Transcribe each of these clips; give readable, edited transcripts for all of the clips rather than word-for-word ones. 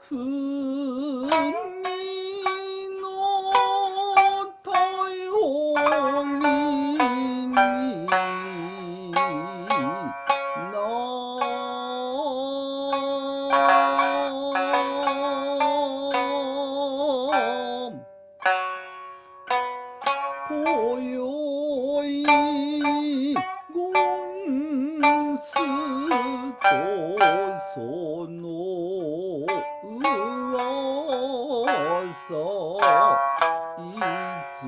国の頼りに今宵権すとその噂いつ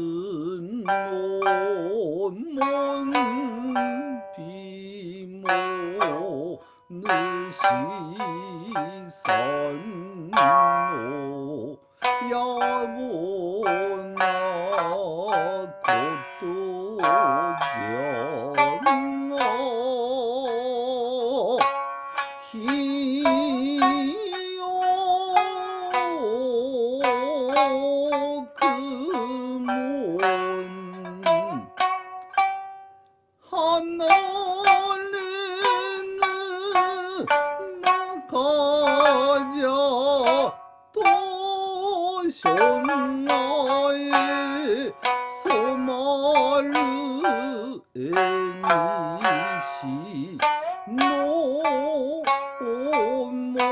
の門扉も主さんの野暮なことじゃが日よくも離れぬ中じゃとしょんがえ染まる絵にしの思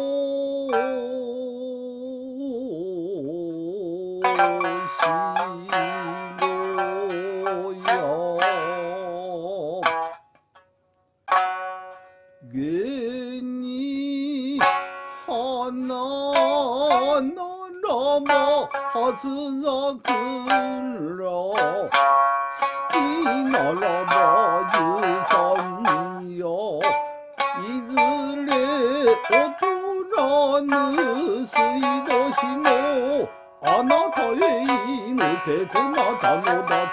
しろやげに花ならば初咲くら好きならば十三夜いずれ劣らぬ水年のあなたへ射抜けこなたのだ